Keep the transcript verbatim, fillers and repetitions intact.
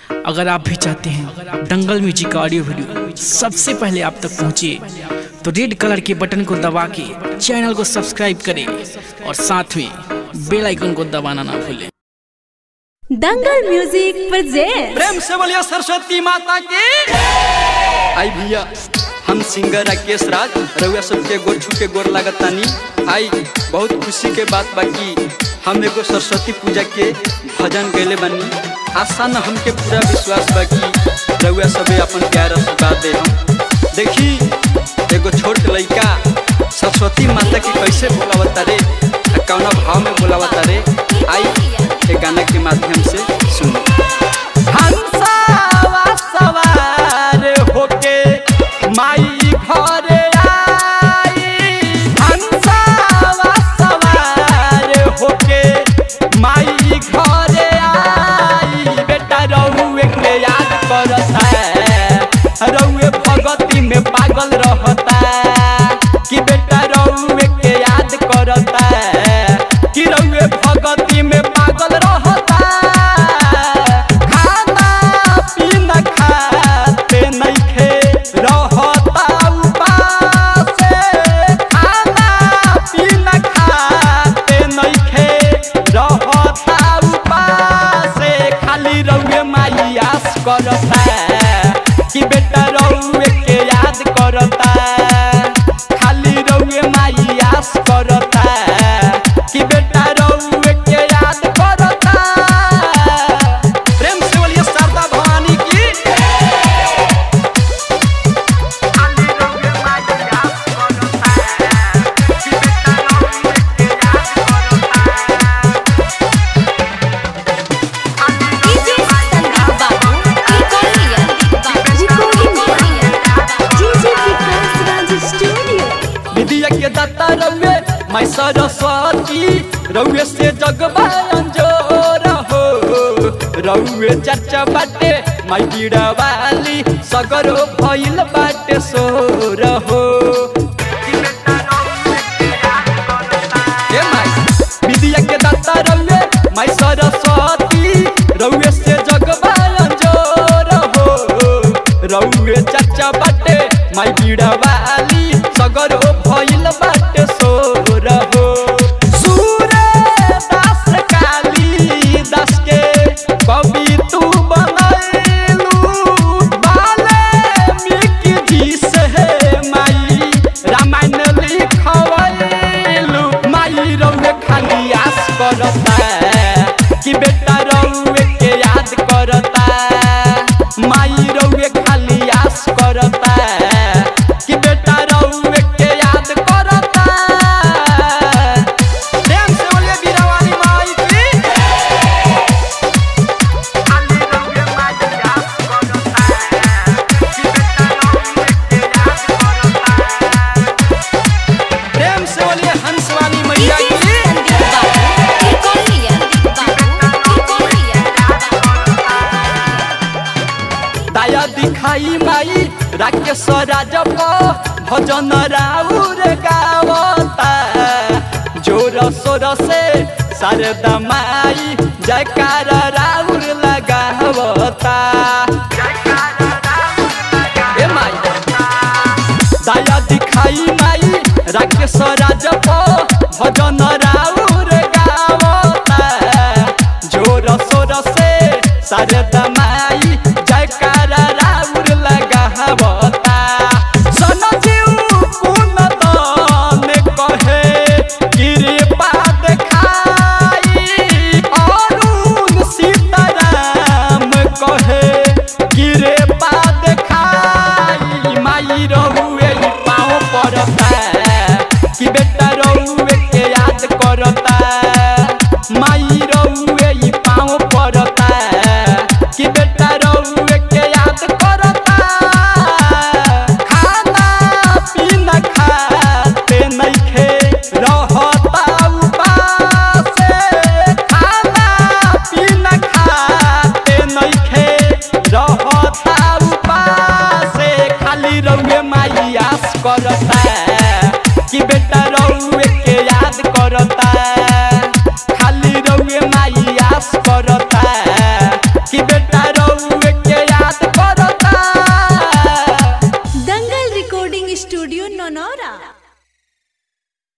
अगर आप भी चाहते हैं दंगल म्यूजिक का ऑडियो वीडियो सबसे पहले आप तक पहुंचे तो रेड कलर के बटन को दबा के चैनल को सब्सक्राइब करें और साथ में बेल आइकन को दबाना ना भूलें। दंगल म्यूजिक प्रेजेंट। प्रेम से बोलिए सरस्वती माता की। आई भैया हम सिंगर राकेश राज रउआ सबके गोर छू के गोर लागतानी। आई बहुत खुशी के बात बाकी हम एगो सरस्वती पूजा के भजन गैले बनी। आशा न हमके पूरा विश्वास बाकी रउआ सबे अपन प्यार आशीर्वाद दे। हम देखी एगो छोट लड़का सरस्वती माता की कैसे बोलावता रे, कौना भाव में बोलावता रे। आई एक गाना के माध्यम से सुनो। हंसावा सवार होके माई घरे आई, हंसावा सवार होके माई घरे आई। बेटा रउए के याद करता है, रउए भगती में पागल रहता है कि बेटा रउए के याद करता है कि रउए भगती में पागल रहता। खाना पीना खाते नइखे रहता उपास, खाना पीना खाते नइखे रहता उपास। खाली रउए माई आस करता कि बेटा रउए के याद करता। खाली रउए माई आस करता कि बेटा रउए के याद करता। प्रेम से बोलिए शारदा भवानी की। खाली रउए माई आस करता कि बेटा रउए के याद करता। DJ Sandeep Babu recording DJ Vikas Raj studio. विद्या के दाता रउए मैं सरस्वती, रउए से जगबा अंजोर हो। रउए चर्चा बाटे मैं बीड़ा वाली, सगरो भइल बाटे सोर हो। विद्या के दाता रउए मैं सरस्वती, रउए से जगबा अंजोर हो। रउए चर्चा बाटे मैं बीड़ा वाली, सगरो भइल बाटे सोर हो। सूरदास कालिदास के कवि तू बनैलू, वाल्मीकि जी से माई रामायण लिखवैलू। माई रउए खाली आस करता कि बेटा रउए के याद करता। माई रउए खाली आस करता कि बेटा रउए के याद करता। प्रेम से बोलिए बीरावाली माई की। खाली रउए माई आस करता कि बेटा रउए के याद करता। प्रेम से बोलिए हंसवाली मैया की। दाया दिखाई माई राकेश राज भजन राउर गावता। जोर सोर से शारदा माई जयकार राउर लगावता। ए माई दाया दिखाई माई राकेश राज भजन राउर गावता। जोर सोर से शारदा माई जयकार राउर लगावता। सनजीव कुनदन कहे कृपा देखाई, अरुण सीताराम कहे कृपा देखाई। माई रउए पाँव पड़ता कि बेटा रउए के याद करता। माई रउए पाँव पड़ता कि बेटा रउए के नौनौरा।